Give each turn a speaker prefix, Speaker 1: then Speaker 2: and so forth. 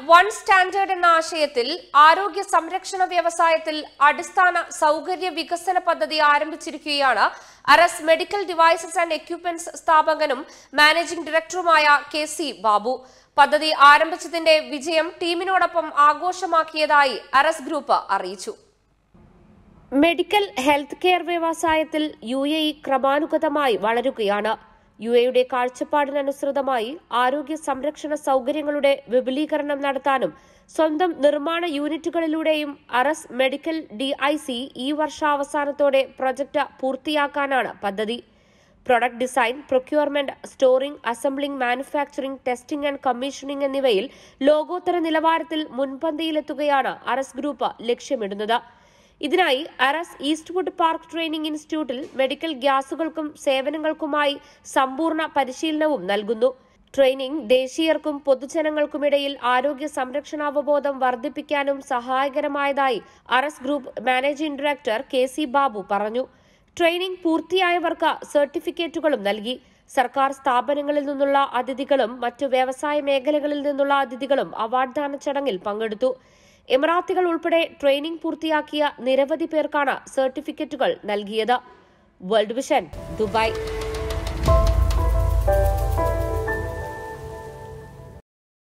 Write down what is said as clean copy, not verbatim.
Speaker 1: One standard എന്ന ആശയത്തിൽ ആരോഗ്യ സംരക്ഷണ വ്യവസായത്തിൽ അടിസ്ഥാന സൗകര്യ വികസന പദ്ധതി ആരംഭിച്ചിരിക്കുകയാണ് Aras medical devices and equipments സ്ഥാപകനും മാനേജിംഗ് ഡയറക്ടറുമായ കെ.സി. ബാബു. പദ്ധതി ആരംഭിച്ചതിന്റെ വിജയം ടീമിനോടൊപ്പം ആഘോഷമാക്കിയതായി അറസ് ഗ്രൂപ്പ് അറിയിച്ചു. മെഡിക്കൽ ഹെൽത്ത് കെയർ വ്യവസായത്തിൽ UAE ക്രമാനുഗതമായി വളരുകയാണ്. UAEയുടെ കാഴ്ചപ്പാടിനനുസൃതമായി ആരോഗ്യ സംരക്ഷണ സൗകര്യങ്ങളുടെ വിപുലീകരണം നടത്താനും സ്വന്തം നിർമ്മാണ യൂണിറ്റുകളിലൂടെയും അറസ് മെഡിക്കൽ DIC ഈ വർഷാവസാനത്തോടെ പ്രൊജക്ട് പൂർത്തിയാക്കാനാണ് പദ്ധതി. Product design, procurement, storing, assembling, manufacturing, testing and commissioning എന്നിവയിൽ ലോകോത്തര നിലവാരത്തിൽ മുൻപന്തിയിലെത്തുകയാണ് അറസ് ഗ്രൂപ്പ് ലക്ഷ്യമിടുന്നത്. ഇതിനായി അറസ് ഈസ്റ്റ്വുഡ് പാർക്ക് ട്രെയിനിംഗ് ഇൻസ്റ്റിറ്റ്യൂട്ടിൽ മെഡിക്കൽ ഗ്യാസുകൾക്കും സേവനങ്ങൾക്കുമായി സമ്പൂർണ്ണ പരിശീലനവും നൽകുന്നു. ട്രെയിനിംഗ് ദേശീയർക്കും പൊതുജനങ്ങൾക്കുമിടയിൽ ആരോഗ്യ സംരക്ഷണാവബോധം വർദ്ധിപ്പിക്കാനും സഹായകരമായതായി Aras group managing director K C. Babu പറഞ്ഞു. ട്രെയിനിംഗ് പൂർത്തിയായവർക്ക് സർട്ടിഫിക്കറ്റുകളും നൽകി. സർക്കാർ സ്ഥാപനങ്ങളിൽ നിന്നുള്ള അതിഥികളും മറ്റു വ്യവസായ മേഖലകളിൽ നിന്നുള്ള അതിഥികളും അവാർഡ് ദാന ചടങ്ങിൽ പങ്കെടുത്തു. എമിറാത്തുകൾ ഉൾപ്പെടെ ട്രെയിനിംഗ് പൂർത്തിയാക്കിയ നിരവധി പേർക്കാണ് സർട്ടിഫിക്കറ്റുകൾ നൽകിയത്. World vision, Dubai.